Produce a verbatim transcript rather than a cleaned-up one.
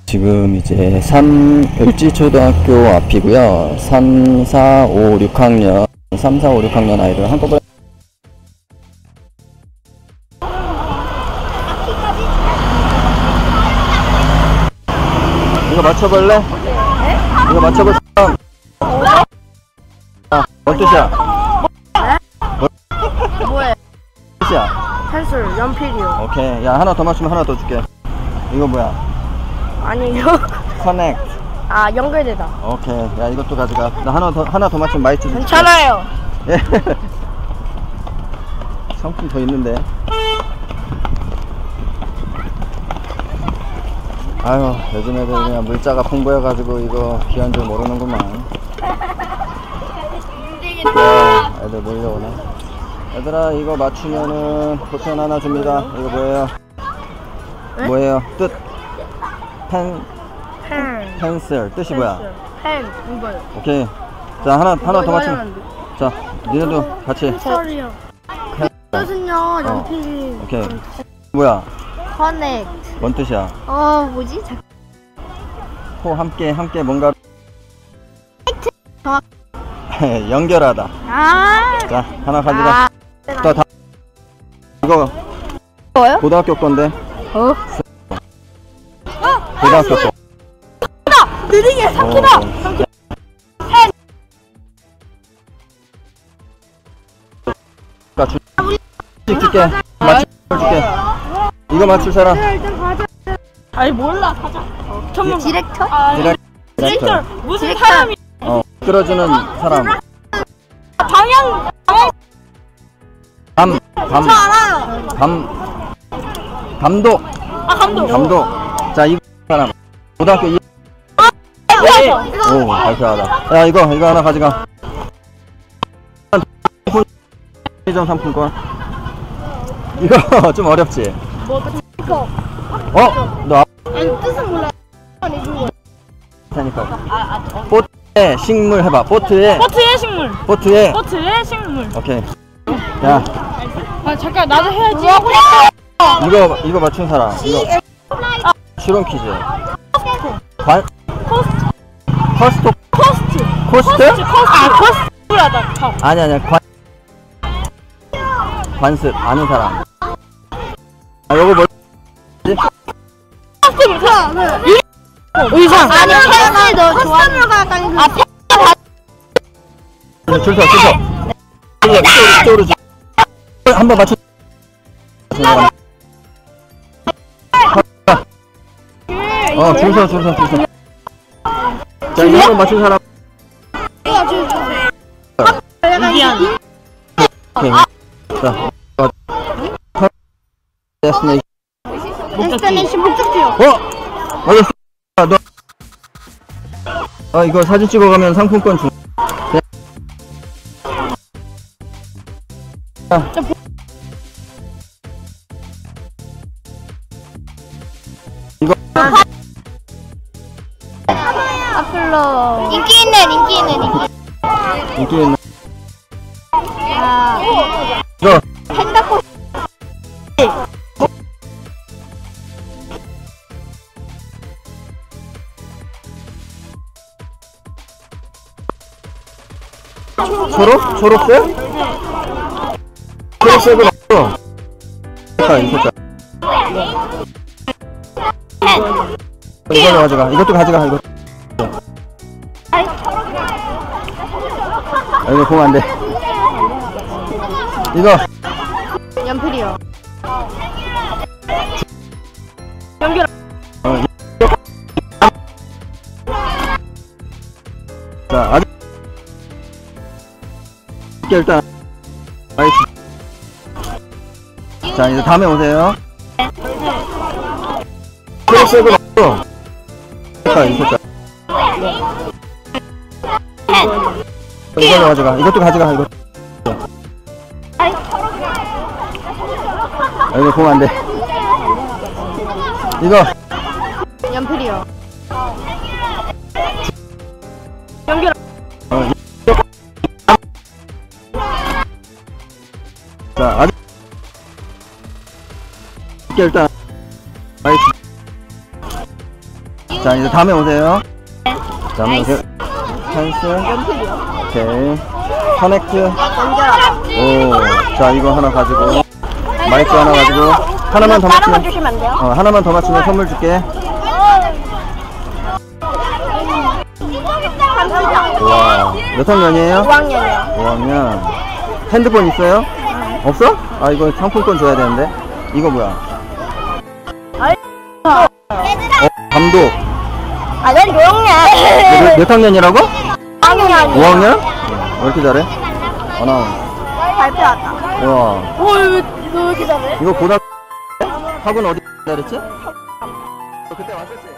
지금 이제 삼 을지초등학교 앞이고요. 삼, 사, 오, 육 학년 삼, 사, 오, 육 학년 아이들 한꺼번에 이거 맞춰볼래? 네? 이거 맞춰볼 사람? 아, 뭔 뜻이야? 뭐해? 뜻이야? 펜슬, 연필이요. 오케이. 야, 하나 더 맞추면 하나 더 줄게. 이거 뭐야? 아니요. 커넥트. 아, 연결되다. 오케이. 야, 이것도 가져가. 나 하나 더 하나 더 맞추면 많이 줄게. 괜찮아요. 예. 상품 더 있는데. 아유, 요즘 애들 그냥 물자가 풍부해가지고 이거 귀한 줄 모르는구만. 야, 애들 몰려오네. 얘들아, 이거 맞추면은 포션 하나 줍니다. 이거 뭐예요? 네? 뭐예요? 뜻? 펜, 펜. 펜슬. 뜻이 뭐야? 펜, 이거요. 오케이. 자, 하나, 하나 더 이거 맞추면. 해야 자, 니네도 같이. 펜슬이요. 뜻은요, 연필이. 오케이. 뭐야? 커넥트. 뭔 뜻이야? 어, 뭐지? 자, 호 함께 함께 뭔가 정확. 연결하다. 아. 자, 하나 가져가. 아. 또 다. 이거 뭐요? 고등학교 건데. 어? 고등학교 거. 느리게 삼키다. 어. 자, 줄 줄게. 맞출 줄게. 이거 맞출 사람. 아니 몰라 가자. 전문 디렉터? 아, 디렉- 디렉터 무슨 디렉터. 사람이 어, 끌어주는 사람. 방향 방향 감, 감, 저 알아요. 감, 감독, 아 감독. 감독. 자, 이 사람. 고등학교 이. 네. 오, 발표하다. 야, 이거, 이거 하나 가져가. 점 상품권. 이거 좀 어렵지? 뭐 이거. 어? 너 아니 뜻은 몰라. 아프니까. 보트에 식물 해봐. 보트에. 보트의 식물. 보트에. 보트의 식물. 오케이. 야, 아 잠깐 나도 해야지. 이거, 이거 맞춘 사람. 이거. 추론 퀴즈. 관, 커스트. 코스트. 코스트? 코스트. 아 코스트라다. 아니, 아니야. 관, 관습. 아는 사람. 아, 요거 뭐, 의상. 아니 펜을 너 좋아하는 거 약간. 아 펜. 줄 서, 줄 서. 이쪽으로, 이쪽으로 줄. 한번 맞춰. 어, 줄 서, 줄 서, 줄 서. 자, 이거 한번 맞춘 사람. 미안. 오케이. 자, 데스티네이션. 데스티네이션 목적지요. 어? 맞았어. 너. 어, 이거 사진 찍어가면 상품권 주. 네. 자. 이거. 아플로. 인기 있는 인기 있는 인기. 인기 있는. 아. 이거. 핸드폰. 초록? 초록색? 초록색은 없어. 색깔, 이 색깔. 이걸로 가져가. 이것도 가져가. 이거. 아, 이거 보면 안 돼. 이거. 연필이요. 연결. 어, 자, 아직. 일단. 아이스. 자, 이제 다음에 오세요. 초록색은 없어. 색깔, 이 색깔. 이걸로 가져가. 이것도 가져가. 이거. 아, 이거 보면 안 돼. 이거. 연필이요. 연결. 어, 자, 아직. 일단. 아이스. 자, 이제 다음에 오세요. 다음에 나이스. 오세요. 찬스. 연필이요. 오케이. 커넥트. 연결아. 오. 자, 이거 하나 가지고. 마이크 하나 가지고. 하나만 더 다른 거 맞추면. 주시면 안 돼요? 어, 하나만 더 맞추면 선물 줄게. 와. 몇 학년이에요? 오 학년이요. 오 학년. 핸드폰 있어요? 없어? 아, 이거 상품권 줘야 되는데. 이거 뭐야? 어, 감독. 아, 난 오 학년. 몇, 몇 학년이라고? 학년이 오 학년? 왜 이렇게 잘해? 하나. 발표하다. 와. 오, 왜, 너 왜 이렇게 잘해? 이거 고등학교 학원 어디 다녔지? 그때 왔었지?